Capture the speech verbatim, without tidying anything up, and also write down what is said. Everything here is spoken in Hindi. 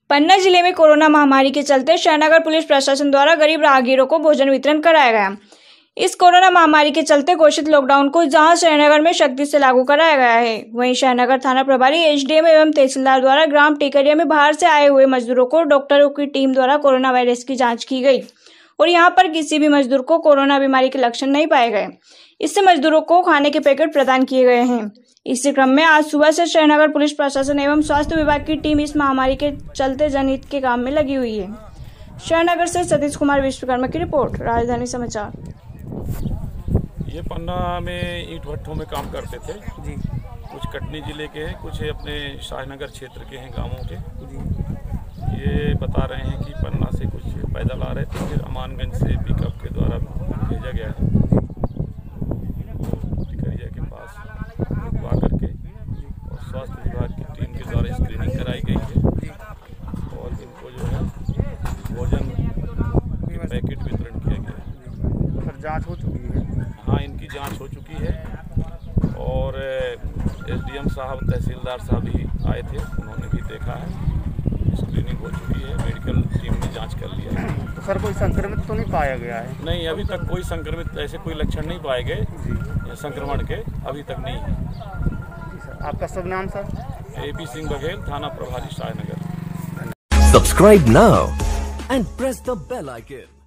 पन्ना जिले में कोरोना महामारी के चलते हनगर पुलिस प्रशासन द्वारा गरीब राहगीरों को भोजन वितरण कराया गया। इस कोरोना महामारी के चलते घोषित लॉकडाउन को जहां हनगर में सख्ती से लागू कराया गया है, वहीं हनगर थाना प्रभारी एसडीएम एवं तहसीलदार द्वारा ग्राम टिकरिया में बाहर से आए हुए मजदूरों को डॉक्टरों की टीम द्वारा कोरोना वायरस की जाँच की गई और यहाँ पर किसी भी मजदूर को कोरोना बीमारी के लक्षण नहीं पाए गए। इससे मजदूरों को खाने के पैकेट प्रदान किए गए हैं। इसी क्रम में आज सुबह से हनगर पुलिस प्रशासन एवं स्वास्थ्य विभाग की टीम इस महामारी के चलते जनहित के काम में लगी हुई है। हनगर से सतीश कुमार विश्वकर्मा की रिपोर्ट, राजधानी समाचार। ये पन्ना में ईंट भट्ठों में काम करते थे जी। कुछ कटनी जिले के हैं, कुछ अपने शाहनगर क्षेत्र के हैं गांवों के जी। ये बता रहे हैं कि पन्ना से कुछ पैदल आ रहे थे, फिर अमानगंज से पिकअप के द्वारा भेजा गया है। टिकरिया के पास रुकवा करके और स्वास्थ्य विभाग की टीम के द्वारा स्क्रीनिंग कराई गई है और इनको जो है भोजन के पैकेट वितरण किया गया है। सर जाँच हो चुकी है? हाँ, इनकी जांच हो चुकी है और एसडीएम साहब, तहसीलदार साहब भी आए थे, उन्होंने भी देखा है। स्क्रीनिंग हो चुकी है, मेडिकल टीम ने जांच कर लिया है। तो सर कोई संक्रमित तो नहीं पाया गया है? नहीं, अभी तक कोई संक्रमित ऐसे कोई लक्षण नहीं पाए गए संक्रमण के, अभी तक नहीं है। सर आपका शुभ नाम? Sir A P Singh Baghel, थाना प्रभारी Shahnagar. Subscribe now and press the bell icon.